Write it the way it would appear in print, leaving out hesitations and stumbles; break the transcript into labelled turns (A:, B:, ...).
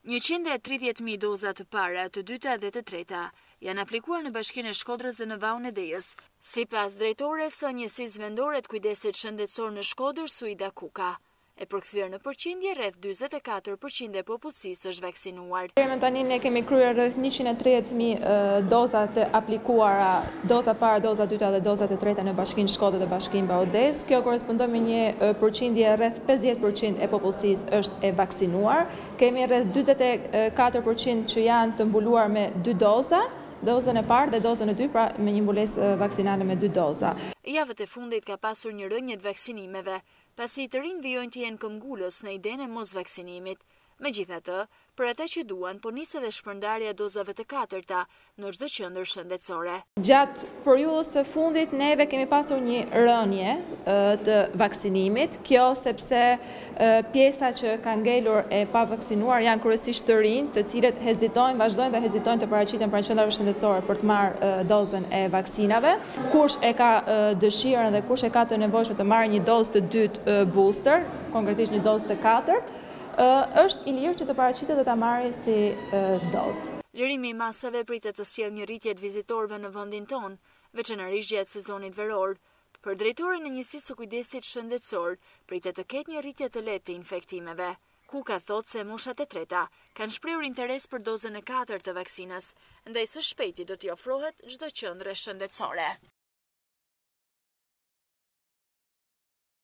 A: 130.000 doza të para, të dyta dhe të treta janë aplikuar në Bashkinë e Shkodrës dhe në Vaun e Dejes, sipas drejtores së njësisë vendore të kujdesit shëndetësor në Shkoder, Suida Kuka. E përkthyer në përqindje, rreth 44% e popullsisë është vaksinuar.
B: Deri më tani ne kemi kryer rreth 130.000 doza të aplikuara, doza para, doza dyta dhe doza të treta në Bashkinë Shkoder dhe Bashkinë Vaun e Dejes. Kjo korrespondon me një përqindje rreth 50% e popullsisë është e vaksinuar. Kemi rreth 44% që janë të mbuluar me 2 doza. Dozën e parë dhe dozën e dytë, pra me një mbulesë vaksinale me 2 doza.
A: Javët e fundit ka pasur një rënje të vaksinimeve, pasi të rinj vijojnë të jenë këmbgulës në idenë e mos vaksinimit. Megjithatë, për ata që duan, po nis edhe shpërndarja dozave të katërta në çdo qendër shëndetësore.
B: Gjatë periudhës së fundit neve kemi pasur një rënje të vaksinimit, kjo sepse pjesa që ka ngelur e pa vaksinuar janë kryesisht të rinj, të cilët hezitojnë, vazhdojnë dhe hezitojnë të paraqiten pranë qendrave shëndetësore për të marrë dozën e vaksinave. Kush e ka dëshirën dhe kush e ka të nevojshme të marrë një dozë të dytë booster, konkretisht një dozë të katërt, është i lirë që të paraqitet dhe ta marrë si dozë.
A: Lirimi i masave pritet të sjellë një rritje të vizitorëve në vendin tonë, veçanërisht gjatë sezonit veror. Për drejtorin e njësisë së kujdesit shëndetësor, pritet të ketë një rritje të lehtë të infektimeve. Kuka thotë se moshat e treta kanë shprehur interes për dozën e katërt të vaksinës, ndaj së shpejti do t'i ofrohet çdo qendre shëndetësore.